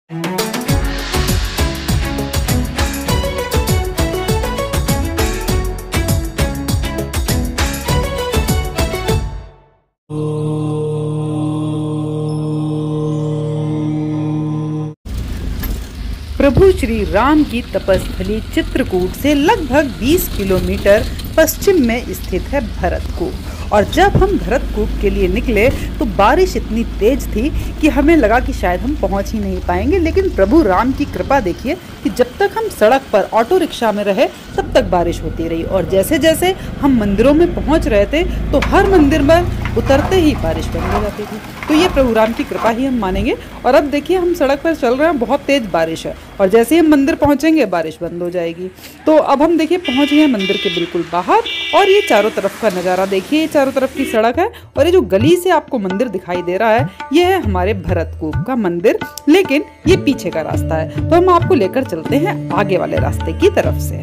प्रभु श्री राम की तपस्थली चित्रकूट से लगभग 20 किलोमीटर पश्चिम में स्थित है भरतकूप। और जब हम भरतकूप के लिए निकले तो बारिश इतनी तेज थी कि हमें लगा कि शायद हम पहुंच ही नहीं पाएंगे, लेकिन प्रभु राम की कृपा देखिए कि जब तक हम सड़क पर ऑटो रिक्शा में रहे तब तक बारिश होती रही। और जैसे जैसे हम मंदिरों में पहुंच रहे थे तो हर मंदिर में उतरते ही बारिश बंद हो जाती थी। तो ये प्रभु राम की कृपा ही हम मानेंगे। और अब देखिए हम सड़क पर चल रहे हैं, बहुत तेज बारिश है और जैसे ही हम मंदिर पहुंचेंगे बारिश बंद हो जाएगी। तो अब हम देखिए पहुंच गए हैं मंदिर के बिल्कुल बाहर। और ये चारों तरफ का नज़ारा देखिए, ये चारों तरफ की सड़क है और ये जो गली से आपको मंदिर दिखाई दे रहा है ये है हमारे भरतकूप का मंदिर, लेकिन ये पीछे का रास्ता है। तो हम आपको लेकर चलते हैं आगे वाले रास्ते की तरफ से।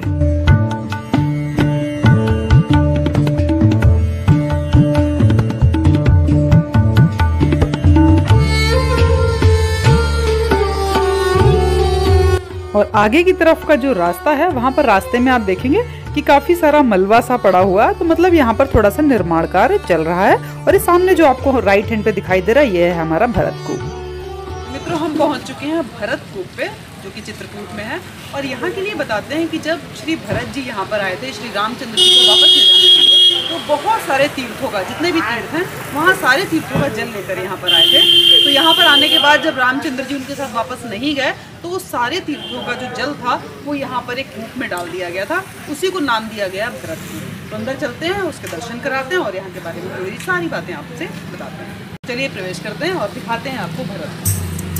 और आगे की तरफ का जो रास्ता है वहाँ पर रास्ते में आप देखेंगे कि काफी सारा मलबा सा पड़ा हुआ है। तो मतलब यहाँ पर थोड़ा सा निर्माण कार्य चल रहा है। और ये सामने जो आपको राइट हैंड पे दिखाई दे रहा है ये है हमारा भरतकूप। मित्रों, हम पहुँच चुके हैं भरतकूप पे, जो कि चित्रकूट में है। और यहाँ के लिए बताते हैं कि जब श्री भरत जी यहाँ पर आए थे श्री रामचंद्र जी को वापस ले जाने के लिए, तो बहुत सारे तीर्थों का, जितने भी तीर्थ हैं वहाँ सारे तीर्थों का जल लेकर यहाँ पर आए थे। तो यहाँ पर आने के बाद जब रामचंद्र जी उनके साथ वापस नहीं गए तो वो सारे तीर्थों का जो जल था वो यहाँ पर एक कूप में डाल दिया गया था, उसी को नाम दिया गया भरतकूप। तो अंदर चलते हैं, उसके दर्शन कराते हैं और यहाँ के बारे में पूरी सारी बातें आपसे बताते हैं। चलिए प्रवेश करते हैं और दिखाते हैं आपको भरतकूप।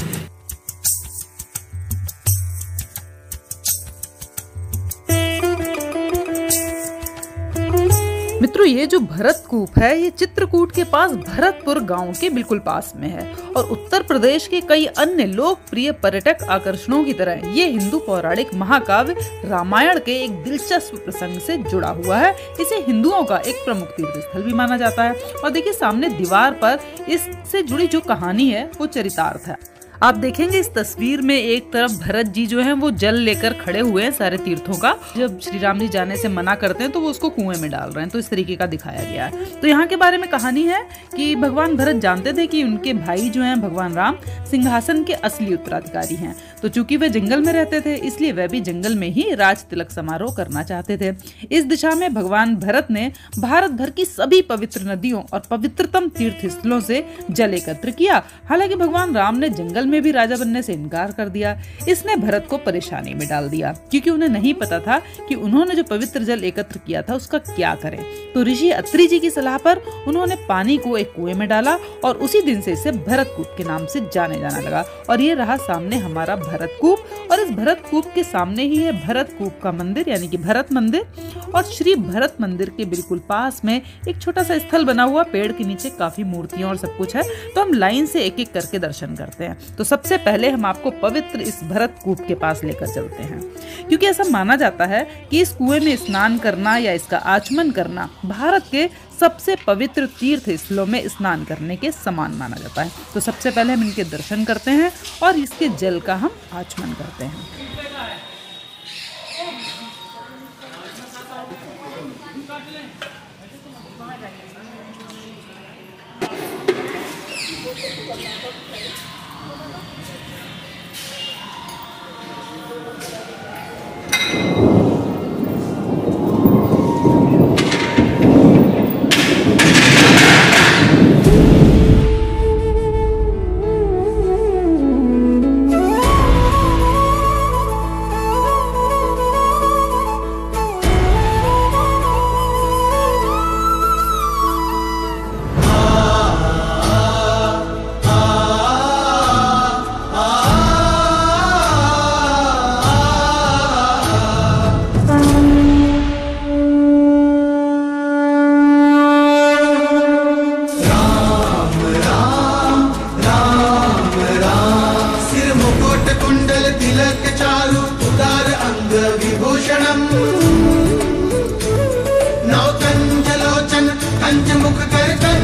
मित्रों, ये जो भरतकूप है ये चित्रकूट के पास भरतपुर गांव के बिल्कुल पास में है। और उत्तर प्रदेश के कई अन्य लोकप्रिय पर्यटक आकर्षणों की तरह ये हिंदू पौराणिक महाकाव्य रामायण के एक दिलचस्प प्रसंग से जुड़ा हुआ है। इसे हिंदुओं का एक प्रमुख तीर्थ स्थल भी माना जाता है। और देखिए सामने दीवार पर इससे जुड़ी जो कहानी है वो चरितार्थ है। आप देखेंगे इस तस्वीर में एक तरफ भरत जी जो हैं वो जल लेकर खड़े हुए हैं सारे तीर्थों का। जब श्री राम जी जाने से मना करते हैं तो वो उसको कुएं में डाल रहे हैं। तो इस तरीके का दिखाया गया है। तो यहाँ के बारे में कहानी है कि भगवान भरत जानते थे कि उनके भाई जो हैं भगवान राम सिंहासन के असली उत्तराधिकारी हैं। तो चूंकि वे जंगल में रहते थे इसलिए वह भी जंगल में ही राज तिलक समारोह करना चाहते थे। इस दिशा में भगवान भरत ने भारत भर की सभी पवित्र नदियों और पवित्रतम तीर्थ स्थलों से जल एकत्र किया। हालांकि भगवान राम ने जंगल में भी राजा बनने से इनकार कर दिया। इसने भरत को परेशानी में डाल दिया क्योंकि उन्हें नहीं पता था कि उन्होंने जो पवित्र जल एकत्र किया था उसका क्या करें। तो ऋषि अत्रि जी की सलाह पर उन्होंने पानी को एक कुएं में डाला और उसी दिन से इसे भरतकूप के नाम से जाने जाना लगा। और ये रहा सामने हमारा भरतकूप। और इस भरतकूप के सामने ही है भरतकूप का मंदिर यानी कि भरत मंदिर। और श्री भरत मंदिर के बिल्कुल पास में एक छोटा सा स्थल बना हुआ, पेड़ के नीचे काफी मूर्तियां और सब कुछ है। तो हम लाइन से एक एक करके दर्शन करते हैं। तो सबसे पहले हम आपको पवित्र इस भरतकूप के पास लेकर चलते हैं, क्योंकि ऐसा माना जाता है कि इस कुएं में स्नान करना या इसका आचमन करना भारत के सबसे पवित्र तीर्थ स्थलों में स्नान करने के समान माना जाता है। तो सबसे पहले हम इनके दर्शन करते हैं और इसके जल का हम आचमन करते हैं।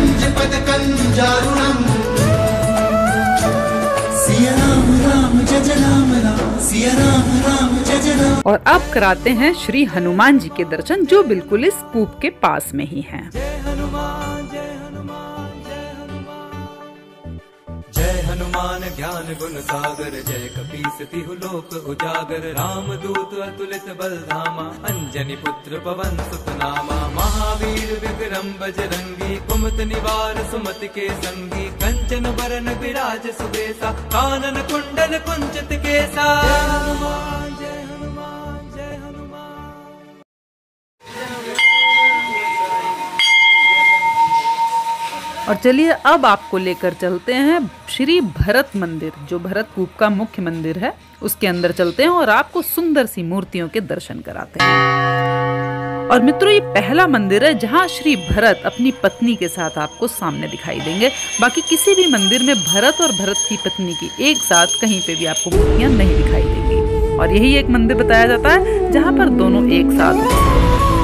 सिया राम राम जय जय और अब कराते हैं श्री हनुमान जी के दर्शन, जो बिल्कुल इस कूप के पास में ही हैं। जय हनुमान ज्ञान गुण सागर, जय कपीस तिहु लोक उजागर, राम दूत अतुलित बल धामा, अंजनी पुत्र पवन सुत नामा, महावीर विक्रम बजरंगी, कुमत निवार सुमति के संगी, कंचन बरन विराज सुबेसा, कानन कुंडल कुंचित केसा। जय हनुमान जय हनुमान जय हनुमान। और चलिए अब आपको लेकर चलते हैं श्री भरत मंदिर, जो भरत कूप का मुख्य मंदिर है, उसके अंदर चलते हैं और आपको सुंदर सी मूर्तियों के दर्शन कराते हैं। और मित्रों, ये पहला मंदिर है जहाँ श्री भरत अपनी पत्नी के साथ आपको सामने दिखाई देंगे। बाकी किसी भी मंदिर में भरत और भरत की पत्नी की एक साथ कहीं पे भी आपको मूर्तियां नहीं दिखाई देंगी। और यही एक मंदिर बताया जाता है जहाँ पर दोनों एक साथ होते हैं।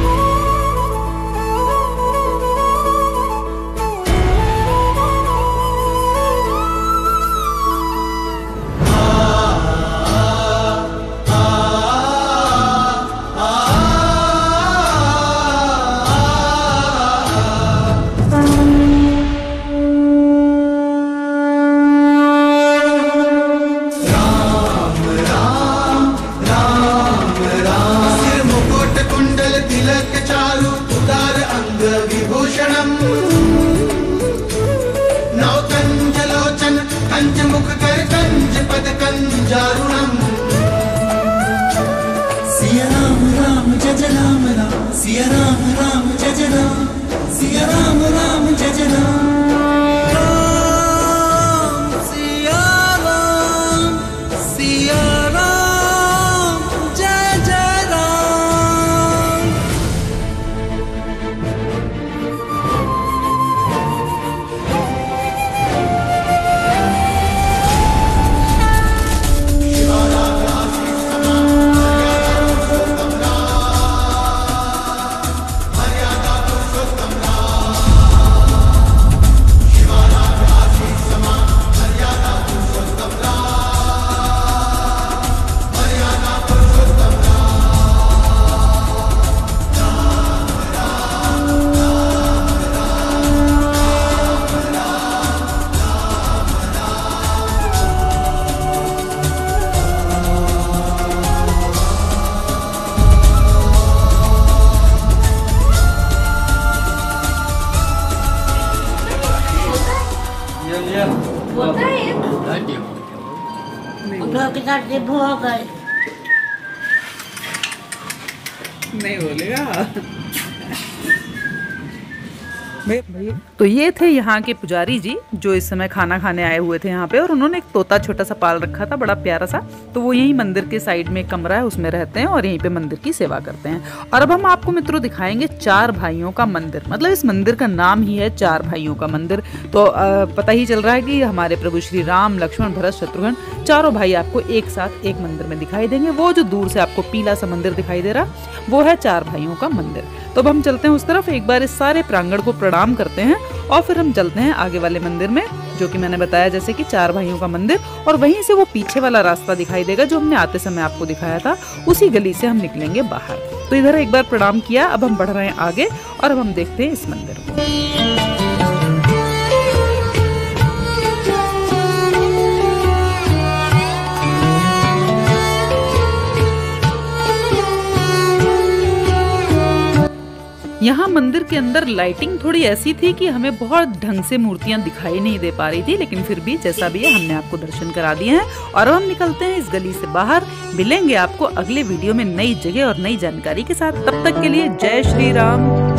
सिया राम राम जय जय राम राम, सिया राम राम जय जय राम, सिया राम राम जय जय राम, राम सिया राम, सिया राम जय जय राम। नहीं बोलेगा। तो ये थे यहाँ के पुजारी जी, जो इस समय खाना खाने आए हुए थे यहाँ पे, और उन्होंने एक तोता छोटा सा पाल रखा था, बड़ा प्यारा सा। तो वो यही मंदिर के साइड में एक कमरा है, उसमें रहते हैं और यहीं पे मंदिर की सेवा करते हैं। और अब हम आपको मित्रों दिखाएंगे चार भाइयों का मंदिर। मतलब इस मंदिर का नाम ही है चार भाइयों का मंदिर। तो पता ही चल रहा है कि हमारे प्रभु श्री राम, लक्ष्मण, भरत, शत्रुघ्न चारों भाई आपको एक साथ एक मंदिर में दिखाई देंगे। वो जो दूर से आपको पीला सा मंदिर दिखाई दे रहा, वो है चार भाइयों का मंदिर। तो अब हम चलते हैं उस तरफ, एक बार इस सारे प्रांगण को प्रणाम करते हैं और फिर हम चलते हैं आगे वाले मंदिर में, जो कि मैंने बताया जैसे कि चार भाइयों का मंदिर। और वहीं से वो पीछे वाला रास्ता दिखाई देगा जो हमने आते समय आपको दिखाया था, उसी गली से हम निकलेंगे बाहर। तो इधर एक बार प्रणाम किया, अब हम बढ़ रहे हैं आगे और अब हम देखते हैं इस मंदिर को। यहाँ मंदिर के अंदर लाइटिंग थोड़ी ऐसी थी कि हमें बहुत ढंग से मूर्तियां दिखाई नहीं दे पा रही थी, लेकिन फिर भी जैसा भी है हमने आपको दर्शन करा दिए हैं। और अब हम निकलते हैं इस गली से बाहर। मिलेंगे आपको अगले वीडियो में नई जगह और नई जानकारी के साथ। तब तक के लिए जय श्री राम।